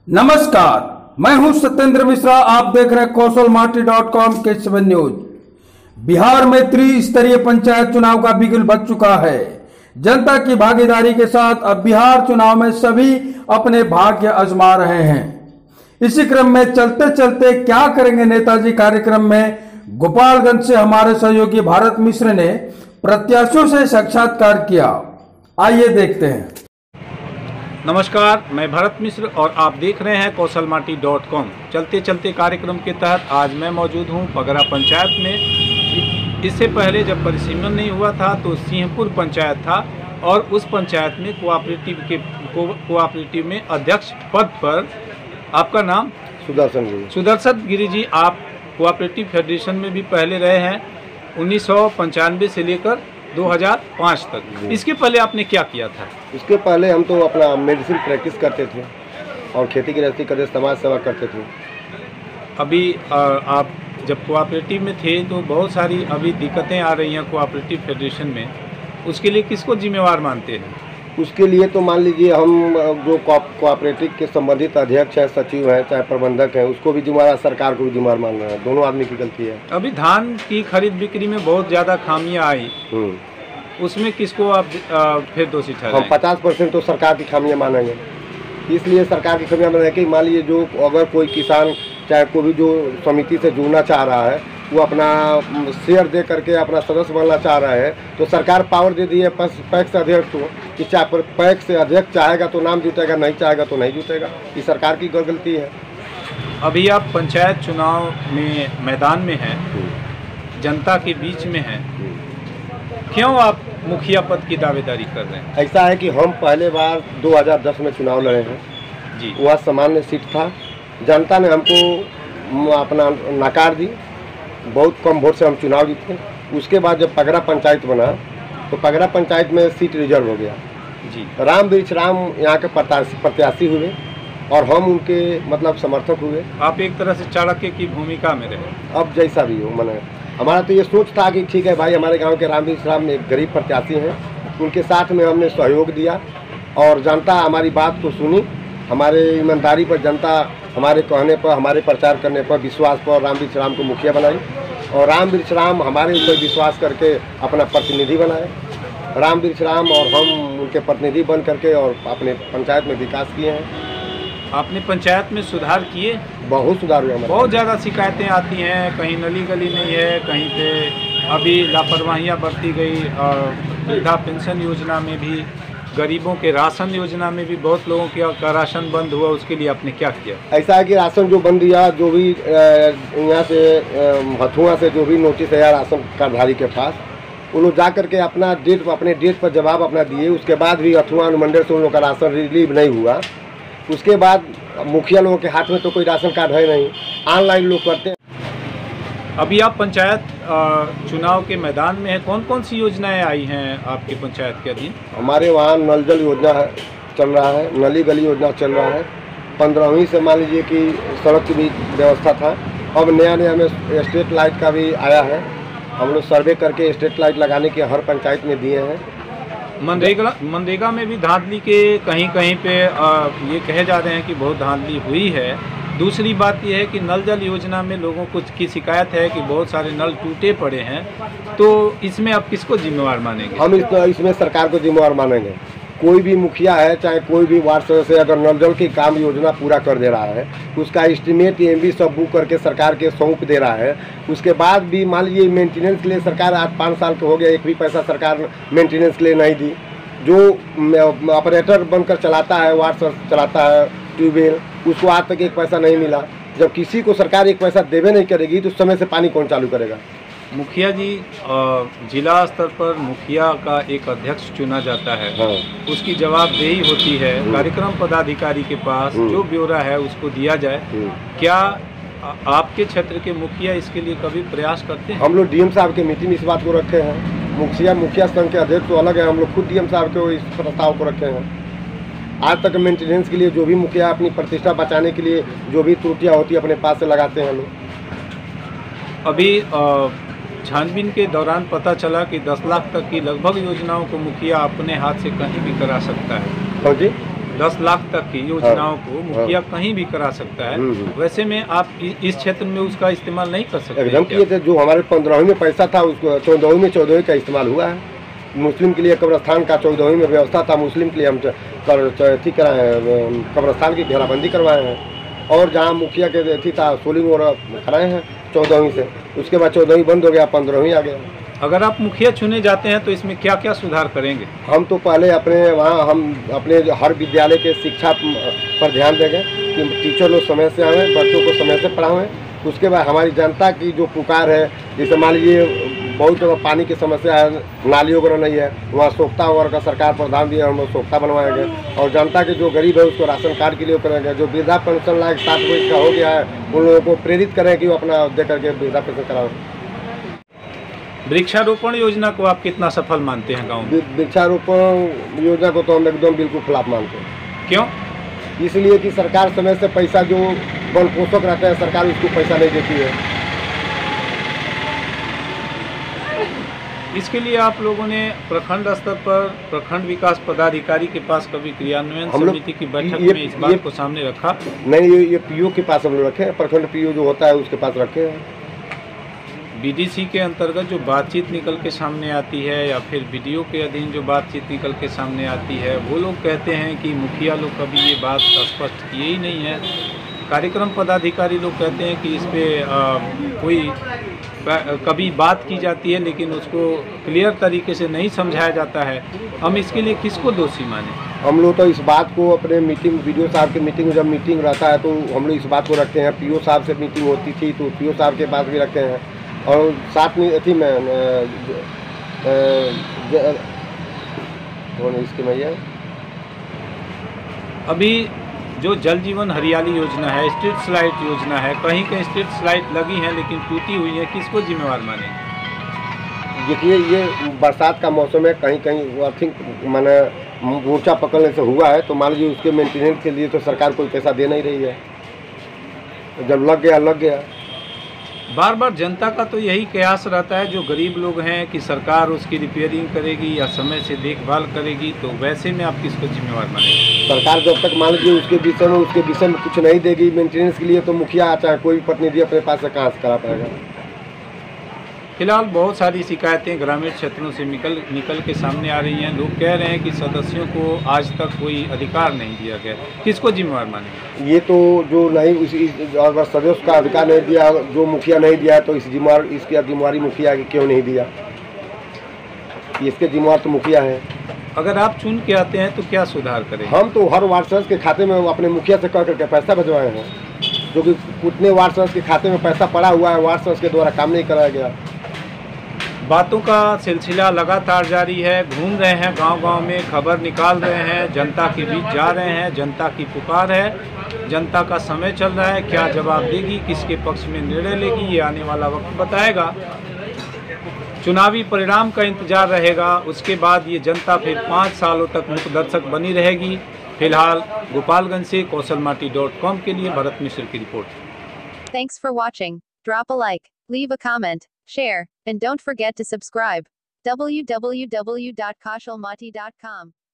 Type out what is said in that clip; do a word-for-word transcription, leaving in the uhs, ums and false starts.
नमस्कार, मैं हूं सत्येंद्र मिश्रा। आप देख रहे हैं कौशल माटी डॉट कॉम के सेवन न्यूज। बिहार में त्रिस्तरीय पंचायत चुनाव का बिगुल बज चुका है। जनता की भागीदारी के साथ अब बिहार चुनाव में सभी अपने भाग्य आजमा रहे हैं। इसी क्रम में चलते चलते क्या करेंगे नेताजी कार्यक्रम में गोपालगंज से हमारे सहयोगी भारत मिश्र ने प्रत्याशियों से साक्षात्कार किया। आइए देखते हैं। नमस्कार, मैं भरत मिश्र और आप देख रहे हैं कौशल माटी डॉट कॉम। चलते चलते कार्यक्रम के तहत आज मैं मौजूद हूं पगरा पंचायत में। इससे पहले जब परिसीमन नहीं हुआ था तो सिंहपुर पंचायत था और उस पंचायत में कोऑपरेटिव के को, कोऑपरेटिव में अध्यक्ष पद पर आपका नाम सुदर्शन गिरी। सुदर्शन गिरी जी, आप कोऑपरेटिव फेडरेशन में भी पहले रहे हैं उन्नीस सौ पंचानवे से लेकर दो हज़ार पाँच तक। इसके पहले आपने क्या किया था? इसके पहले हम तो अपना मेडिसिन प्रैक्टिस करते थे और खेती गृहस्थी करते, समाज सेवा करते थे। अभी आप जब कोऑपरेटिव में थे तो बहुत सारी अभी दिक्कतें आ रही हैं कोऑपरेटिव फेडरेशन में, उसके लिए किसको जिम्मेवार मानते हैं? उसके लिए तो मान लीजिए हम जो कोऑपरेटिव के संबंधित अध्यक्ष हैं, सचिव हैं, चाहे प्रबंधक हैं, उसको भी जिम्मेवार, सरकार को भी जिम्मेवार मान रहे हैं। दोनों आदमी की गलती है। अभी धान की खरीद बिक्री में बहुत ज़्यादा खामियां आई, उसमें किसको आप फिर दोषी ठहराएं? हम पचास परसेंट तो सरकार की खामियां मानेंगे। इसलिए सरकार की खामियां मानेंगे कि मान लीजिए जो अगर कोई किसान चाहे कोई भी जो समिति से जुड़ना चाह रहा है, वो अपना शेयर दे करके अपना सदस्य बनना चाह रहा है, तो सरकार पावर दे दी है पैक्स अध्यक्ष को कि चाहे पैक्स से अध्यक्ष चाहेगा तो नाम जुटेगा, नहीं चाहेगा तो नहीं जुटेगा। ये सरकार की गलती है। अभी आप पंचायत चुनाव में मैदान में हैं, जनता के बीच में हैं, क्यों आप मुखिया पद की दावेदारी कर रहे हैं? ऐसा है कि हम पहले बार दो हज़ार दस में चुनाव लड़े हैं जी। वह सामान्य सीट था, जनता ने हमको अपना नकार दी, बहुत कम वोट से हम चुनाव जीते। उसके बाद जब पगरा पंचायत बना तो पगरा पंचायत में सीट रिजर्व हो गया जी। राम वृक्ष राम यहाँ के प्रत्याशी हुए और हम उनके मतलब समर्थक हुए। आप एक तरह से चाणक्य की भूमिका में रहे। अब जैसा भी हो, मैंने हमारा तो ये सोच था कि ठीक है भाई, हमारे गांव के राम वृक्ष राम एक गरीब प्रत्याशी हैं, उनके साथ में हमने सहयोग दिया और जनता हमारी बात को सुनी। हमारे ईमानदारी पर जनता हमारे कहने पर, हमारे प्रचार करने पर, विश्वास पर राम वृक्ष राम को मुखिया बनाई और राम वृक्ष राम हमारे ऊपर विश्वास करके अपना प्रतिनिधि बनाए। राम वृक्ष राम और हम उनके प्रतिनिधि बन करके और अपने पंचायत में विकास किए हैं। आपने पंचायत में सुधार किए? बहुत सुधार हुआ। बहुत ज़्यादा शिकायतें आती हैं, कहीं नली गली नहीं है, कहीं पे अभी लापरवाहियाँ बरती गई। और वृद्धा पेंशन योजना में भी, गरीबों के राशन योजना में भी बहुत लोगों का राशन बंद हुआ, उसके लिए आपने क्या किया? ऐसा है कि राशन जो बंद दिया, जो भी यहाँ से हथुआ से जो भी नोटिस है राशन कार्डधारी के पास, वो लोग जा करके अपना डेट अपने डेट पर जवाब अपना दिए। उसके बाद भी हथुआ अनुमंडल से उन लोगों का राशन रिलीव नहीं हुआ। उसके बाद मुखिया लोगों के हाथ में तो कोई राशन कार्ड है नहीं, ऑनलाइन लोग करते हैं। अभी आप पंचायत चुनाव के मैदान में हैं, कौन कौन सी योजनाएं आई हैं आपकी पंचायत के अधीन? हमारे वहाँ नल जल योजना है, चल रहा है, नली गली योजना चल रहा है। पंद्रहवीं से मान लीजिए कि सड़क की भी व्यवस्था था। अब नया नया में स्ट्रीट लाइट का भी आया है। हम लोग सर्वे करके स्ट्रीट लाइट लगाने के हर पंचायत में दिए हैं। मनरेगा मनरेगा में भी धांधली के कहीं कहीं पे आ, ये कहे जा रहे हैं कि बहुत धांधली हुई है। दूसरी बात यह है कि नल जल योजना में लोगों को की शिकायत है कि बहुत सारे नल टूटे पड़े हैं, तो इसमें आप किसको जिम्मेवार मानेंगे? हम इस, इसमें सरकार को जिम्मेवार मानेंगे। कोई भी मुखिया है, चाहे कोई भी वार्ड सदस्य, अगर नल जल की काम योजना पूरा कर दे रहा है, उसका एस्टीमेट एमबी सब बुक करके सरकार के सौंप दे रहा है, उसके बाद भी मान लीजिए मेंटेनेंस के लिए सरकार आज पाँच साल का हो गया, एक भी पैसा सरकार मेंटेनेंस के लिए नहीं दी। जो ऑपरेटर बनकर चलाता है, वार्ड चलाता है ट्यूबवेल, उसको आज तक एक पैसा नहीं मिला। जब किसी को सरकार एक पैसा देवे नहीं करेगी तो समय से पानी कौन चालू करेगा? मुखिया जी, जिला स्तर पर मुखिया का एक अध्यक्ष चुना जाता है। हाँ। उसकी जवाबदेही होती है कार्यक्रम पदाधिकारी के पास, जो ब्यौरा है उसको दिया जाए। क्या आपके क्षेत्र के मुखिया इसके लिए कभी प्रयास करते हैं? हम लोग डीएम साहब के मीटिंग इस बात को रखे हैं। मुखिया मुखिया संघ के अध्यक्ष तो अलग है, हम लोग खुद डीएम साहब को इस प्रस्ताव को रखे हैं। आज तक मेंटेनेंस के लिए जो भी मुखिया अपनी प्रतिष्ठा बचाने के लिए जो भी त्रुटियां होती है अपने पास से लगाते हैं लोग। अभी छानबीन के दौरान पता चला कि दस लाख तक की लगभग योजनाओं को मुखिया अपने हाथ से कहीं भी करा सकता है। हाँ जी। दस लाख तक की योजनाओं को मुखिया कहीं भी करा सकता है, वैसे में आप इस क्षेत्र में उसका इस्तेमाल नहीं कर सकते? एकदम किए थे। जो हमारे पंद्रहवीं में पैसा था उसको चौदहवीं में चौदहवीं का इस्तेमाल हुआ है। मुस्लिम के लिए कब्रस्तान का चौदहवीं में व्यवस्था था, मुस्लिम के लिए हम अथी कराए हैं, कब्रस्तान की घेराबंदी करवाए हैं। और जहाँ मुखिया के अथी था सोलिंग और कराए हैं चौदहवीं से, उसके बाद चौदहवीं बंद हो गया, पंद्रहवीं आ गया। अगर आप मुखिया चुने जाते हैं तो इसमें क्या क्या सुधार करेंगे? हम तो पहले अपने वहाँ हम अपने हर विद्यालय के शिक्षा पर ध्यान देंगे कि टीचर लोग समय से आएँ, बच्चों को समय से पढ़ाएं। उसके बाद हमारी जनता की जो पुकार है, जैसे मान लीजिए बहुत जगह पानी की समस्या है, नाली वगैरह नहीं है, वहाँ सोख्ता वगैरह का सरकार प्रदान दिया, हम लोग सोख्ता बनवाएंगे। और जनता के जो गरीब है उसको राशन कार्ड के लिए करेंगे। जो वृद्धा पेंशन लायक सात वर्ष का हो गया है उन लोगों को प्रेरित करें कि वो अपना दे करके वृद्धा पेंशन कराओ। वृक्षारोपण योजना को आप कितना सफल मानते हैं गाँव में? वृक्षारोपण योजना को तो हम एकदम बिल्कुल खिलाफ मानते हैं। क्यों? इसलिए कि सरकार समय से पैसा जो वन पोषक रहते हैं सरकार उसको पैसा नहीं देती है। इसके लिए आप लोगों ने प्रखंड स्तर पर प्रखंड विकास पदाधिकारी के पास कभी क्रियान्वयन समिति की बैठक में इस बात को सामने रखा? नहीं, ये ये पीओ के पास हम लोग रखे हैं, प्रखंड पीओ जो होता है उसके पास रखे हैं। बीडीसी के अंतर्गत जो बातचीत निकल के सामने आती है या फिर बीडीओ के अधीन जो बातचीत निकल के सामने आती है, वो लोग कहते हैं कि मुखिया लोग कभी ये बात स्पष्ट किए ही नहीं है। कार्यक्रम पदाधिकारी लोग कहते हैं कि इस पर कोई कभी बात की जाती है लेकिन उसको क्लियर तरीके से नहीं समझाया जाता है। हम इसके लिए किसको दोषी माने? हम लोग तो इस बात को अपने मीटिंग वीडियो साहब की मीटिंग जब मीटिंग रहता है तो हम लोग इस बात को रखते हैं। पीओ साहब से मीटिंग होती थी तो पीओ साहब के पास भी रखते हैं। और साथ में अथी में इसके में ये अभी जो जल जीवन हरियाली योजना है, स्ट्रीट स्लाइट योजना है, कहीं कहीं स्ट्रीट स्लाइट लगी है लेकिन टूटी हुई है, किसको जिम्मेवार मानेंगे? देखिए, ये बरसात का मौसम है, कहीं कहीं आई थिंक माने ऊंचा पकड़ने से हुआ है, तो मान लीजिए उसके मेंटेनेंस के लिए तो सरकार कोई पैसा दे नहीं रही है। जब लग गया लग गया। बार बार जनता का तो यही कयास रहता है, जो गरीब लोग हैं, कि सरकार उसकी रिपेयरिंग करेगी या समय से देखभाल करेगी। तो वैसे में आप किसको जिम्मेवार मानेंगे? सरकार जब तक मान लीजिए उसके विषय में उसके विषय में कुछ नहीं देगी मेंटेनेंस के लिए, तो मुखिया चाहे कोई भी प्रतिनिधि अपने पास से कहाँ से करा पाएगा। फिलहाल बहुत सारी शिकायतें ग्रामीण क्षेत्रों से निकल निकल के सामने आ रही हैं। लोग कह रहे हैं कि सदस्यों को आज तक कोई अधिकार नहीं दिया गया। किसको जिम्मेवार मानेंगे? ये तो जो नहीं उसी अगर सदस्य का अधिकार नहीं दिया, जो मुखिया नहीं दिया, तो इस जिम्मेवार इसकी जिम्मेवारी मुखिया की क्यों नहीं दिया? इसके जिम्मेवार तो मुखिया है। अगर आप चुन के आते हैं तो क्या सुधार करें? हम तो हर वार्ड सदस्य के खाते में अपने मुखिया से कह करके पैसा भिजवाए हैं, जो कि उतने वार्ड सदस्य के खाते में पैसा पड़ा हुआ है, वार्ड सदस्य के द्वारा काम नहीं कराया गया। बातों का सिलसिला लगातार जारी है। घूम रहे हैं गांव गांव में, खबर निकाल रहे हैं, जनता के बीच जा रहे हैं। जनता की पुकार है, जनता का समय चल रहा है। क्या जवाब देगी, किसके पक्ष में निर्णय लेगी, ये आने वाला वक्त बताएगा। चुनावी परिणाम का इंतजार रहेगा, उसके बाद ये जनता फिर पाँच सालों तक मुख्य दर्शक बनी रहेगी। फिलहाल गोपालगंज से कौशल माटी डॉट कॉम के लिए भरत मिश्र की report. Thanks for watching. Drop a like, leave a comment, share, and don't forget to subscribe. w w w dot kaushal mati dot com